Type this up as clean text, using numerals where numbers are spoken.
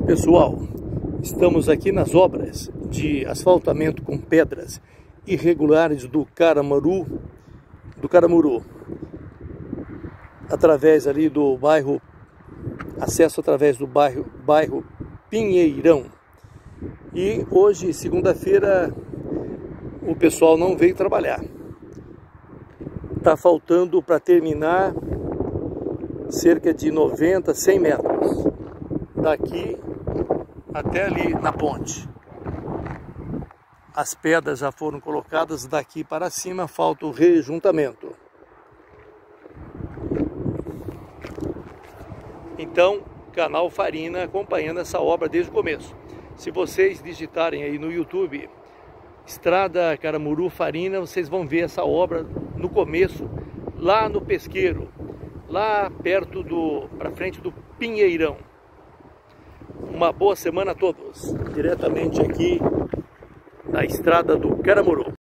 Pessoal, estamos aqui nas obras de asfaltamento com pedras irregulares do Caramuru, através ali do bairro, acesso através do bairro Pinheirão. E hoje, segunda-feira, o pessoal não veio trabalhar. Está faltando para terminar cerca de 90, 100 metros daqui até ali na ponte. As pedras já foram colocadas, daqui para cima falta o rejuntamento. Então, canal Farina acompanhando essa obra desde o começo. Se vocês digitarem aí no YouTube Estrada Caramuru Farina, vocês vão ver essa obra no começo, lá no Pesqueiro, lá perto para frente do Pinheirão. Uma boa semana a todos, diretamente aqui da Estrada do Caramuru.